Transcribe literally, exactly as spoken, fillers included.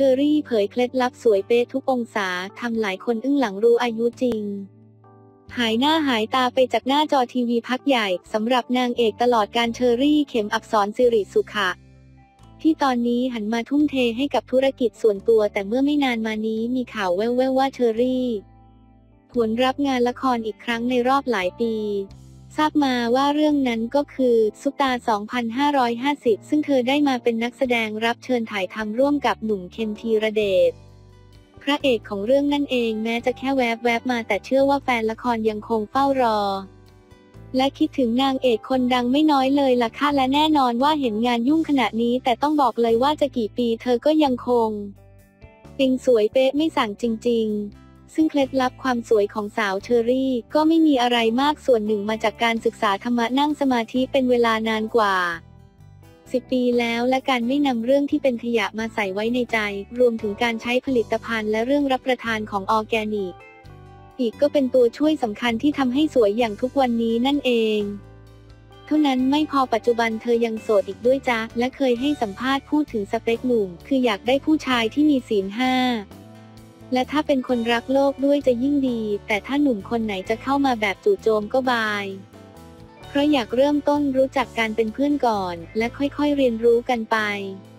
อรี่เผยเคล็ดลับสวยเป๊ะทุกองศาทำหลายคนอึ้งหลังรู้อายุจริงหายหน้าหายตาไปจากหน้าจอทีวีพักใหญ่สำหรับนางเอกตลอดการเชอรี่เข็มอับสรสิริสุขะที่ตอนนี้หันมาทุ่มเทให้กับธุรกิจส่วนตัวแต่เมื่อไม่นานมานี้มีข่าวแว่วๆว่าเชอรี่หวนรับงานละครอีกครั้งในรอบหลายปีทราบมาว่าเรื่องนั้นก็คือซุปตา สองพันห้าร้อยห้าสิบ ซึ่งเธอได้มาเป็นนักแสดงรับเชิญถ่ายทำร่วมกับหนุ่มเคนธีรเดชพระเอกของเรื่องนั่นเองแม้จะแค่แวบๆมาแต่เชื่อว่าแฟนละครยังคงเฝ้ารอและคิดถึงนางเอกคนดังไม่น้อยเลยล่ะค่ะและแน่นอนว่าเห็นงานยุ่งขนาดนี้แต่ต้องบอกเลยว่าจะกี่ปีเธอก็ยังคงปิงสวยเป๊ะไม่สั่งจริงๆซึ่งเคล็ดลับความสวยของสาวเชอรี่ก็ไม่มีอะไรมากส่วนหนึ่งมาจากการศึกษาธรรมะนั่งสมาธิเป็นเวลานานกว่าสิบปีแล้วและการไม่นำเรื่องที่เป็นขยะมาใส่ไว้ในใจรวมถึงการใช้ผลิตภัณฑ์และเรื่องรับประทานของออร์แกนิกอีกก็เป็นตัวช่วยสำคัญที่ทำให้สวยอย่างทุกวันนี้นั่นเองเท่านั้นไม่พอปัจจุบันเธอยังโสดอีกด้วยจ้ะและเคยให้สัมภาษณ์พูดถึงสเปคหนุ่มคืออยากได้ผู้ชายที่มีศีลห้าและถ้าเป็นคนรักโลกด้วยจะยิ่งดีแต่ถ้าหนุ่มคนไหนจะเข้ามาแบบจู่โจมก็บายเพราะอยากเริ่มต้นรู้จักกันเป็นเพื่อนก่อนและค่อยๆเรียนรู้กันไป